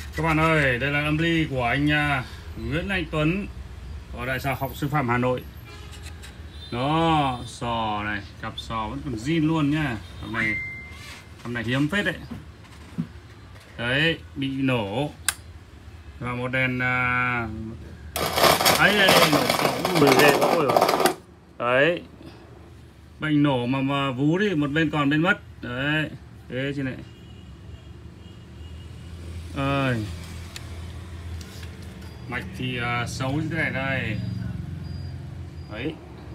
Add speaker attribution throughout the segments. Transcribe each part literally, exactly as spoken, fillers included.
Speaker 1: Các bạn ơi, đây là âm ly của anh uh, Nguyễn Anh Tuấn ở Đại học Học Sư phạm Hà Nội. Đó, sò này, cặp sò vẫn còn zin luôn nhá. Cặp này, cặp này hiếm phết đấy. Đấy, bị nổ. Và một đèn uh... ấy đây, nổ sò ui ghê quá rồi. Đấy. Bệnh nổ mà mà vú đi, một bên còn bên mất. Đấy, thế trên này. Ơi. Mạch thì uh, xấu như thế này đây. Đấy.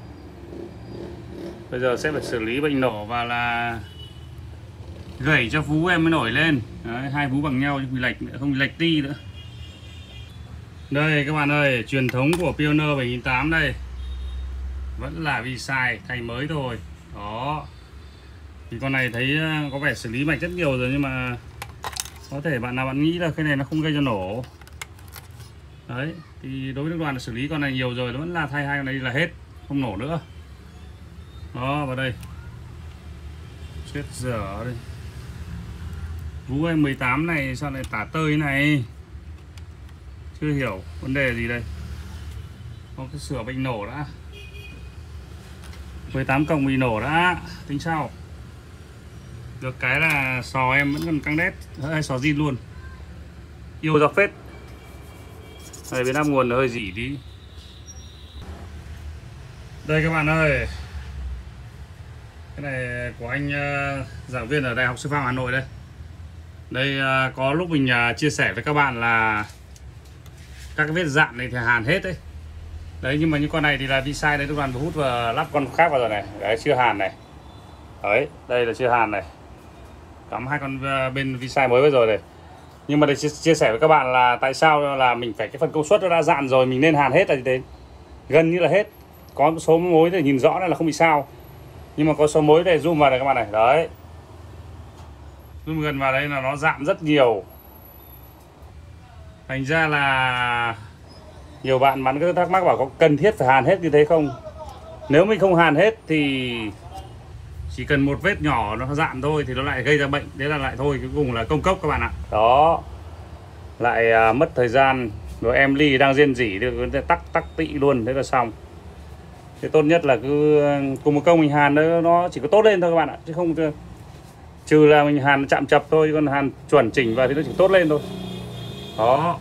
Speaker 1: Bây giờ sẽ phải xử lý bệnh nổ và là gẩy cho vú em mới nổi lên. Đấy, hai vú bằng nhau chứ không bị lệch nữa, không bị lệch ti nữa. Đây các bạn ơi, truyền thống của Pioneer bảy nghìn tám trăm đây. Vẫn là vi sai thay mới thôi. Đó. Thì con này thấy có vẻ xử lý mạch rất nhiều rồi, nhưng mà có thể bạn nào bạn nghĩ là cái này nó không gây cho nổ. Đấy, thì đối với nước đoàn là xử lý con này nhiều rồi, nó vẫn là thay hai con này là hết, không nổ nữa. Đó, vào đây. Chết dở đây. Vú em mười tám này sao lại tả tơi này? Chưa hiểu vấn đề gì đây. Có cái sửa bệnh nổ đã. mười tám cộng bị nổ đã, tính sao? Được cái là sò em vẫn còn căng đét, hay sò zin luôn. Yêu ra phết. Đây, bên áp nguồn hơi dỉ đi. Đây các bạn ơi, cái này của anh uh, giảng viên ở Đại học Sư phạm Hà Nội đây. Đây uh, có lúc mình uh, chia sẻ với các bạn là các cái vết dạn này thì hàn hết đấy. Đấy, nhưng mà những con này thì là vi sai đấy, các bạn vừa hút và lắp con khác vào rồi này. Đấy, chưa hàn này. Đấy, đây là chưa hàn này. Cắm hai con uh, bên vi sai mới vào rồi này. Nhưng mà để chia, chia sẻ với các bạn là tại sao là mình phải cái phần công suất nó đã dạn rồi mình nên hàn hết là như thế. Gần như là hết. Có một số mối để nhìn rõ là không bị sao. Nhưng mà có số mối để zoom vào này các bạn này. Đấy. Zoom gần vào đây là nó dạn rất nhiều. Thành ra là nhiều bạn bắn cứ thắc mắc bảo có cần thiết phải hàn hết như thế không. Nếu mình không hàn hết thì chỉ cần một vết nhỏ nó dạn thôi thì nó lại gây ra bệnh. Thế là lại thôi, cuối cùng là công cốc các bạn ạ. Đó. Lại à, mất thời gian. Rồi em ly đang rên rỉ thì tắc tắc tị luôn. Thế là xong. Thế tốt nhất là cứ cùng một công mình hàn nó, nó chỉ có tốt lên thôi các bạn ạ. Chứ không, trừ là mình hàn chạm chập thôi. Còn hàn chuẩn chỉnh vào thì nó chỉ tốt lên thôi. Đó.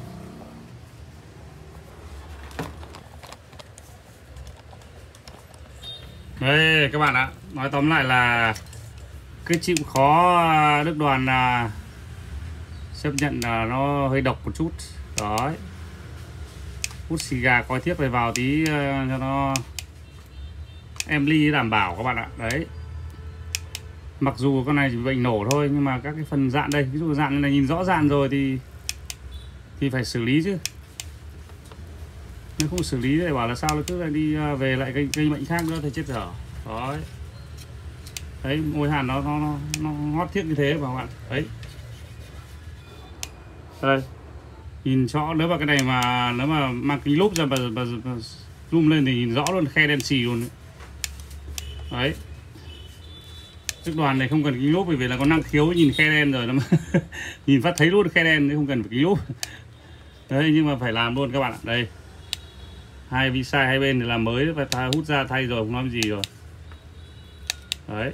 Speaker 1: Đây các bạn ạ, nói tóm lại là cái chịu khó Đức Đoàn là chấp nhận là nó hơi độc một chút. Đấy. Hút xì gà coi tiếp phải vào tí cho nó em ly đảm bảo các bạn ạ. Đấy. Mặc dù con này chỉ bệnh nổ thôi, nhưng mà các cái phần dạn đây, ví dụ dạn này nhìn rõ ràng rồi thì thì phải xử lý chứ. Nếu không xử lý thì bảo là sao, nó cứ lại đi về lại gây, gây bệnh khác nữa thì chết dở. Đấy. Đấy, môi hàn nó nó nó, nó ngót thiết như thế vào bạn. Đấy. Đây. Nhìn rõ, nếu mà cái này mà nếu mà mang kính lúp ra và, và, và zoom lên thì nhìn rõ luôn, khe đen xì luôn. Đấy. Chiếc đoàn này không cần kính lúp, bởi vì là có năng khiếu nhìn khe đen rồi, nó nhìn phát thấy luôn khe đen, không cần phải kính lúp. Đấy, nhưng mà phải làm luôn các bạn ạ. Đây. Hai vi sai hai bên thì làm mới, phải hút ra thay rồi, không nói gì rồi. Đấy.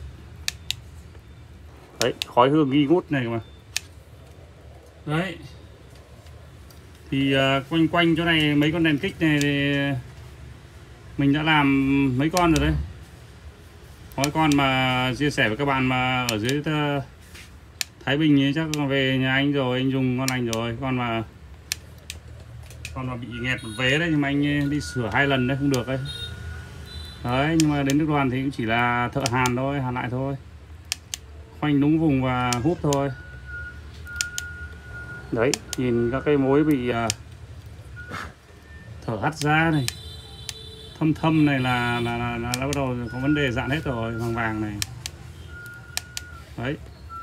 Speaker 1: Đấy, khói hương nghi ngút này mà. Đấy. Thì uh, quanh quanh chỗ này mấy con đèn kích này thì mình đã làm mấy con rồi đấy. Có con mà chia sẻ với các bạn mà ở dưới uh, Thái Bình ấy, chắc về nhà anh rồi, anh dùng con anh rồi. Con mà Con mà bị nghẹt một vế đấy, nhưng mà anh đi sửa hai lần đấy, không được đấy. Đấy, nhưng mà đến Đức Đoàn thì cũng chỉ là thợ hàn thôi, hàn lại thôi. Khoanh đúng vùng và hút thôi. Đấy, nhìn các cái mối bị uh, thở hắt ra này, thâm thâm này là là, là, là, là bắt đầu có vấn đề dạn hết rồi, vàng vàng này. Đấy.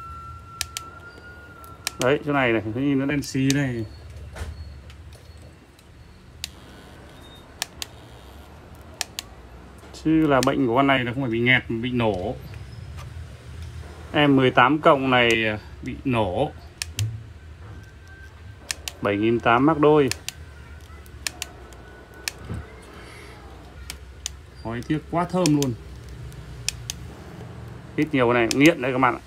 Speaker 1: Đấy, chỗ này này, nhìn nó đen xì này. Chứ là bệnh của con này là không phải bị nghẹt mà bị nổ. Em mười tám cộng này bị nổ. bảy nghìn tám trăm mắc đôi. Khói thiếc quá thơm luôn. Hít nhiều này nghiện đấy các bạn ạ.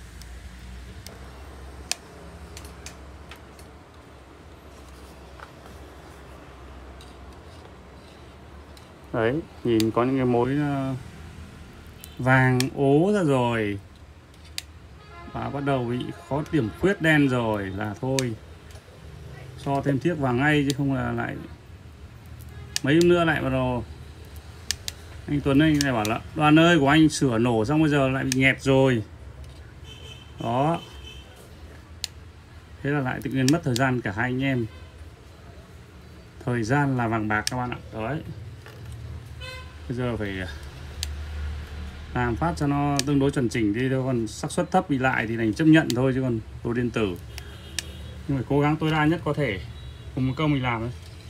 Speaker 1: Đấy, nhìn có những cái mối vàng ố ra rồi và bắt đầu bị có điểm khuyết đen rồi là thôi, cho thêm thiếc vào ngay chứ không là lại mấy hôm nữa lại bắt đầu anh Tuấn anh lại bảo là Đoàn ơi của anh sửa nổ xong bây giờ lại bị nhẹp rồi đó. Thế là lại tự nhiên mất thời gian cả hai anh em. Thời gian là vàng bạc các bạn ạ. Đấy, bây giờ phải làm phát cho nó tương đối chuẩn chỉnh đi thôi, còn xác suất thấp bị lại thì đành chấp nhận thôi, chứ còn đồ điện tử nhưng phải cố gắng tối đa nhất có thể cùng một công mình làm đấy.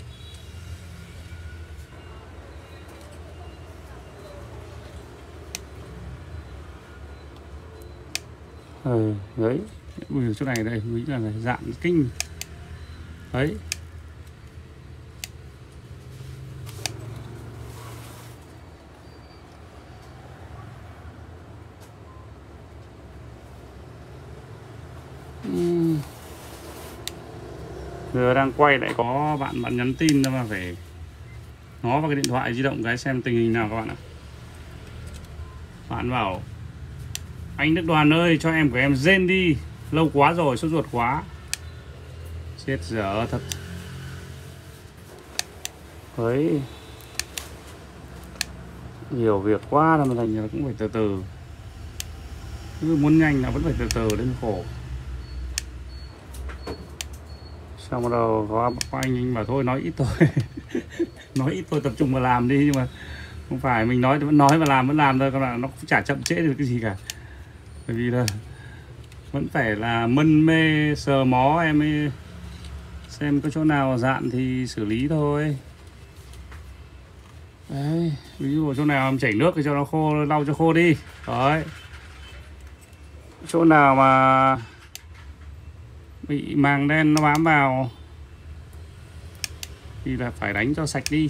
Speaker 1: Ừ, đấy, ui chỗ này đây nghĩ là dạn kinh đấy. uhm. Giờ đang quay lại có bạn bạn nhắn tin mà phải ngó vào cái điện thoại di động cái xem tình hình nào các bạn ạ. Bạn bảo anh Đức Đoàn ơi cho em của em rên đi, lâu quá rồi, sốt ruột quá. Chết dở thật. Đấy, nhiều việc quá là thành ra cũng phải từ từ. Cứ muốn nhanh là vẫn phải từ từ đến khổ. Xong bắt đầu có, có anh anh bảo thôi nói ít thôi. Nói ít thôi, tập trung vào làm đi, nhưng mà không phải mình nói vẫn nói và làm vẫn làm thôi các bạn, nó cũng chả chậm trễ được cái gì cả. Bởi vì là vẫn phải là mân mê sờ mó em ấy, xem có chỗ nào dạn thì xử lý thôi. Đấy, ví dụ chỗ nào em chảy nước thì cho nó khô, lau cho khô đi. Đấy, chỗ nào mà bị màng đen nó bám vào thì là phải đánh cho sạch đi.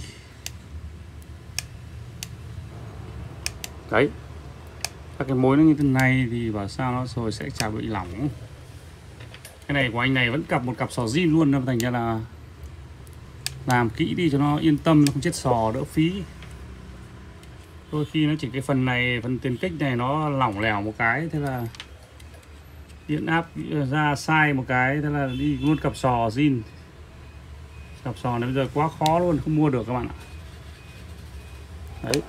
Speaker 1: Đấy, các cái mối nó như thế này thì bảo sao nó rồi sẽ chả bị lỏng. Cái này của anh này vẫn cặp một cặp sò zin luôn, nên thành ra là làm kỹ đi cho nó yên tâm, nó không chết sò, đỡ phí. Đôi khi nó chỉ cái phần này, phần tiền kích này nó lỏng lẻo một cái, thế là điện áp ra sai một cái, thế là đi luôn cặp sò zin. Cặp sò này bây giờ quá khó luôn, không mua được các bạn ạ. Đấy,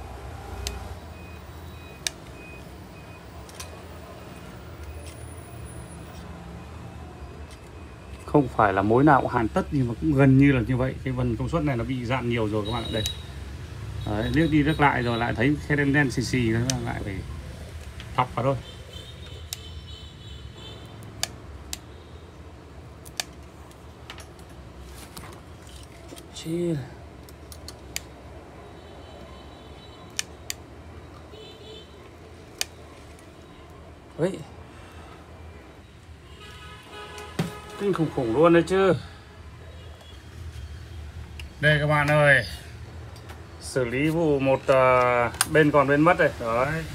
Speaker 1: không phải là mối nào cũng hàn tất nhưng mà cũng gần như là như vậy. Cái phần công suất này nó bị dạn nhiều rồi các bạn ạ. Đây, đấy, liếc đi liếc lại rồi lại thấy cái đen đen xì xì, nữa là lại phải thọc vào thôi. Chia. Đấy, kinh khủng khủng luôn đấy chứ. Đây các bạn ơi, xử lý vụ một uh, bên còn bên mất rồi. Đấy,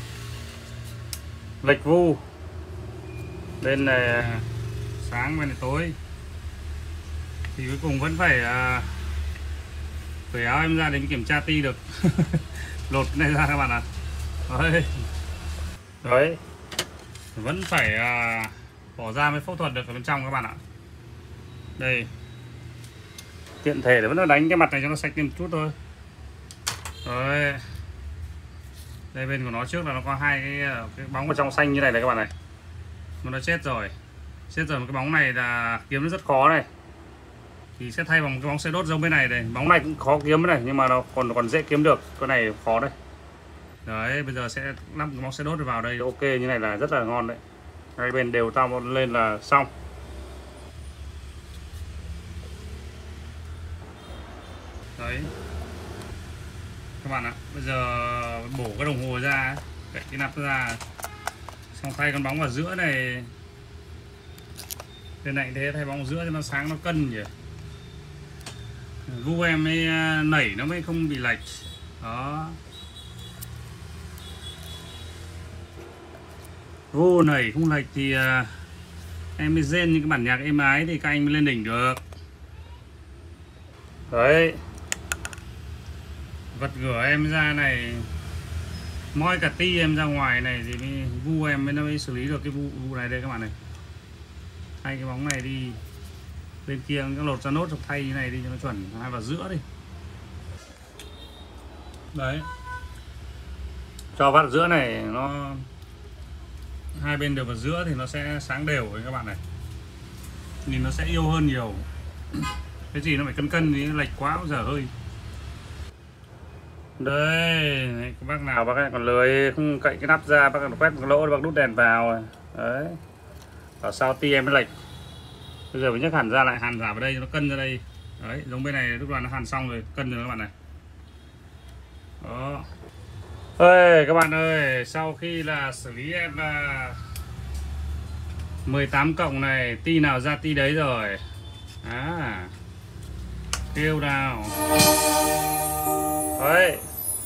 Speaker 1: lệch vu, bên này sáng bên này tối, thì cuối cùng vẫn phải uh, cởi áo em ra đến kiểm tra ti được. Lột cái này ra các bạn ạ. Đấy, đấy, vẫn phải uh, bỏ ra mới phẫu thuật được ở bên trong các bạn ạ. Đây, tiện thể để vẫn là đánh cái mặt này cho nó sạch thêm một chút thôi. Đấy, đây bên của nó trước là nó có hai cái, cái bóng ở trong xanh như này này các bạn này, mà nó chết rồi. Chết rồi, một cái bóng này là kiếm nó rất khó này, thì sẽ thay bằng một cái bóng xe đốt giống bên này đây. Bóng này cũng khó kiếm này, nhưng mà nó còn còn dễ kiếm được, cái này khó đây. Đấy, bây giờ sẽ lắp cái bóng xe đốt vào đây, ok như này là rất là ngon đấy. Hai bên đều tao lên là xong. Đấy các bạn ạ, bây giờ bổ cái đồng hồ ra, cậy cái nắp ra, xong thay con bóng vào giữa này. Bên này thế thay bóng giữa cho nó sáng nó cân nhỉ. Vu em mới nảy nó mới không bị lệch. Đó. Vu nảy không lệch thì uh, em mới rên những cái bản nhạc êm ái thì các anh mới lên đỉnh được. Đấy. Vật gửa em ra này, moi cả ti em ra ngoài này thì mới, vu em mới nó mới xử lý được cái vụ, vụ này đây các bạn này. Thay cái bóng này đi, bên kia cái lột ra nốt thay như này đi cho nó chuẩn, hai vào giữa đi. Đấy, cho vắt giữa này nó hai bên đều vào giữa thì nó sẽ sáng đều với các bạn này, nhìn nó sẽ yêu hơn nhiều. Cái gì nó phải cân cân thì lệch quá cũng dở hơi. Đây, các bác nào bác ấy còn lười không cậy cái nắp ra, bác quét một cái lỗ bác đút đèn vào. Đấy, bảo sao ti em mới lệch. Bây giờ phải nhấc hẳn ra lại, hàn giả vào đây cho nó cân ra đây. Đấy, giống bên này lúc đoàn nó hàn xong rồi cân rồi các bạn này. Đó. Ê, các bạn ơi, sau khi là xử lý em mười tám cộng này, ti nào ra ti đấy rồi. À, kêu nào. Đấy.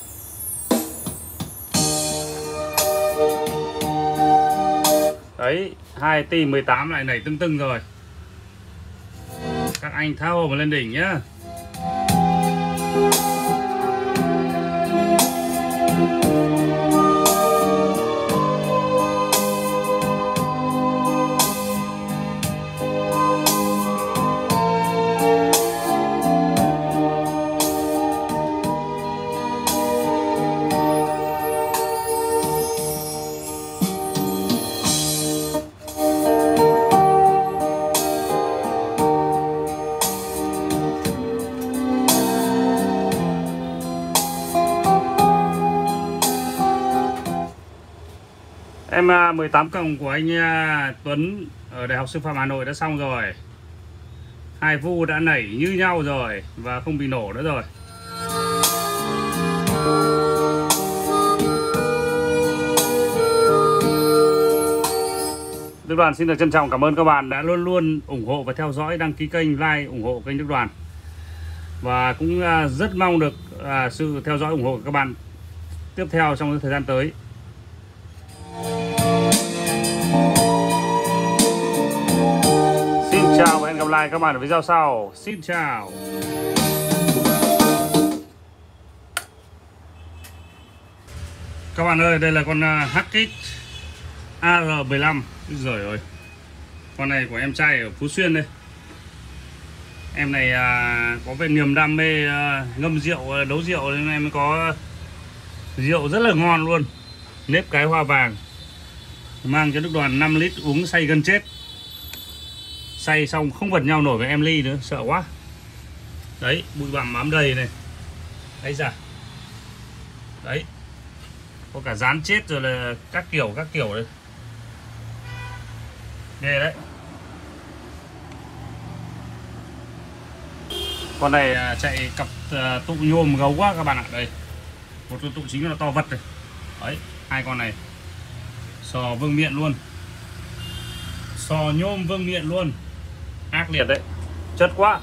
Speaker 1: Đấy, hai ti mười tám lại nảy tưng tưng rồi. Các anh thao mà lên đỉnh nhá. Em mười tám cộng của anh Tuấn ở Đại học Sư phạm Hà Nội đã xong rồi. Hai vu đã nảy như nhau rồi và không bị nổ nữa rồi. Đức Đoàn xin được trân trọng cảm ơn các bạn đã luôn luôn ủng hộ và theo dõi, đăng ký kênh, like, ủng hộ kênh Đức Đoàn. Và cũng rất mong được sự theo dõi ủng hộ của các bạn tiếp theo trong thời gian tới. Xin chào và hẹn gặp lại các bạn ở video sau. Xin chào. Các bạn ơi, đây là con Hackit A R mười lăm. Rồi ơi, con này của em trai ở Phú Xuyên đây. Em này à, có về niềm đam mê à, ngâm rượu, đấu rượu nên em có rượu rất là ngon luôn. Nếp cái hoa vàng. Mang cho Đức Đoàn năm lít uống say gần chết. Say xong không vật nhau nổi với em ly nữa, sợ quá. Đấy, bụi bặm bám đầy này. Đấy ra. Đấy. Có cả dán chết rồi là các kiểu các kiểu đấy. Ghê đấy. Con này chạy cặp tụ nhôm gấu quá các bạn ạ. Đây, một con tụ chính là to vật này. Đấy, hai con này sò vương miện luôn, sò nhôm vương miện luôn, ác liệt đấy, chất quá.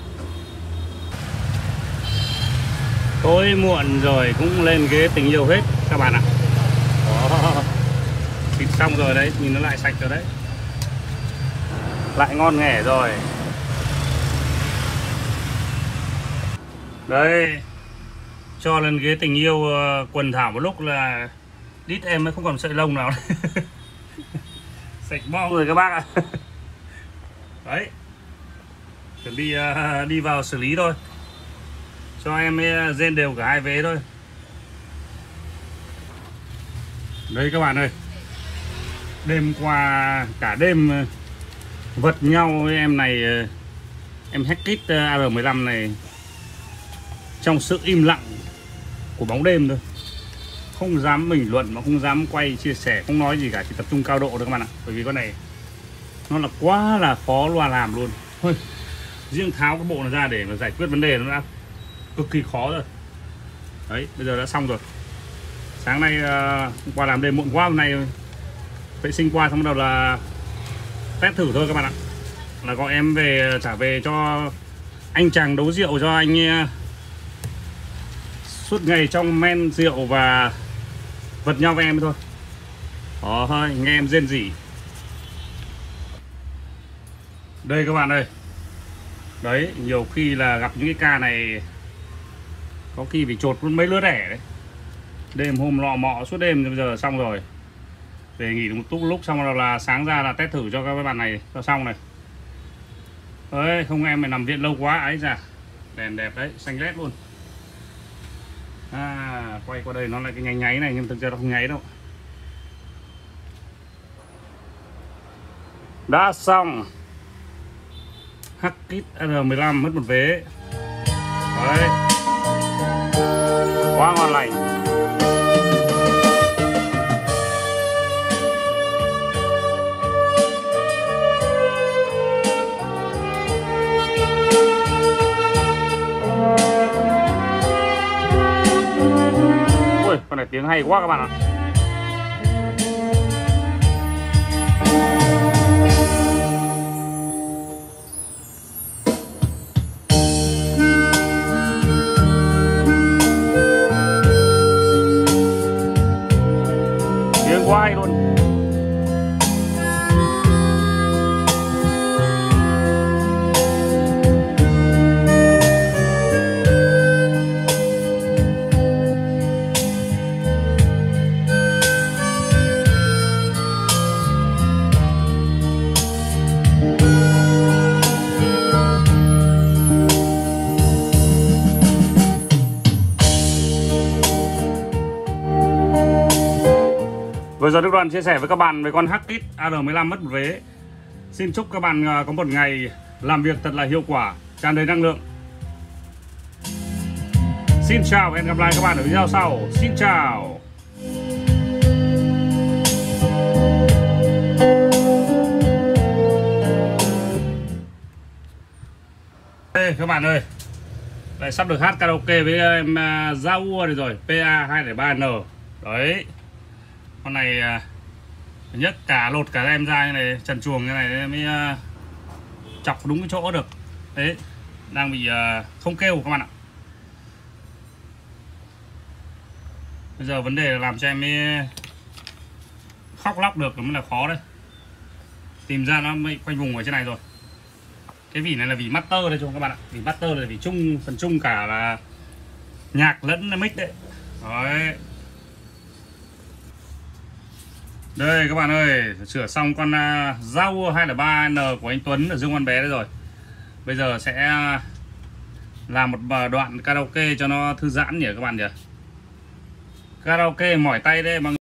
Speaker 1: Tối muộn rồi cũng lên ghế tình yêu hết các bạn ạ. Đó, thịt xong rồi đấy, nhìn nó lại sạch rồi đấy, lại ngon nghẻ rồi. Đây, cho lên ghế tình yêu quần thảo một lúc là đít em mới không còn sợi lông nào. Sạch bong rồi các bác ạ. Đấy, chuẩn bị uh, đi vào xử lý thôi, cho em uh, rên đều cả hai vế thôi. Đây các bạn ơi, đêm qua cả đêm uh, vật nhau với em này, uh, em Hackit uh, A R mười lăm này, trong sự im lặng của bóng đêm thôi. Không dám bình luận mà không dám quay chia sẻ, không nói gì cả, chỉ tập trung cao độ thôi các bạn ạ. Bởi vì con này nó là quá là khó loa làm luôn. Thôi, riêng tháo cái bộ này ra để mà giải quyết vấn đề nó đã cực kỳ khó rồi. Đấy, bây giờ đã xong rồi. Sáng nay uh, qua làm đêm muộn quá, hôm nay vệ sinh qua xong bắt đầu là test thử thôi các bạn ạ. là gọi em về trả về cho anh chàng đấu rượu, cho anh suốt ngày trong men rượu và vật nhau với em thôi. Đó thôi, nghe em rên rỉ. Đây các bạn ơi. Đấy, nhiều khi là gặp những cái ca này có khi bị chột mấy lứa đẻ đấy. Đêm hôm lọ mọ suốt đêm, bây giờ xong rồi. Về nghỉ một lúc lúc xong rồi là sáng ra là test thử cho các bạn này cho xong này. Đấy, không em mày nằm viện lâu quá ấy ra. Đèn đẹp đấy, xanh lét luôn. À, quay qua đây nó lại cái nháy nháy này nhưng thực ra nó không nháy đâu. Đã xong. Hackit R mười lăm mất một vế. Đấy. Quá ngon lành. Ui, con này tiếng hay quá các bạn ạ. Tiếng quá hay luôn. Vừa giờ Đức Đoàn chia sẻ với các bạn về con Hackit R mười lăm mất một vế. Xin chúc các bạn có một ngày làm việc thật là hiệu quả, tràn đầy năng lượng. Xin chào và hẹn gặp lại các bạn ở video sau. Xin chào. Đây các bạn ơi, lại sắp được hát karaoke với em uh, Giao rồi, P A hai không ba N. Đấy. Con này thứ nhất cả lột cả em ra như này, trần chuồng như này mới uh, chọc đúng cái chỗ được. Đấy, đang bị uh, không kêu các bạn ạ. Bây giờ vấn đề là làm cho em mới khóc lóc được mới là khó đấy. Tìm ra nó mới quanh vùng ở trên này rồi. Cái vỉ này là vỉ master đây cho các bạn ạ. Vỉ master là vỉ chung, phần chung cả là nhạc lẫn mic đấy. Đấy. Đây các bạn ơi, sửa xong con uh, Giao hai không ba N của anh Tuấn ở Dương Văn Bé đấy rồi. Bây giờ sẽ làm một đoạn karaoke cho nó thư giãn nhỉ các bạn nhỉ. Karaoke mỏi tay đây bằng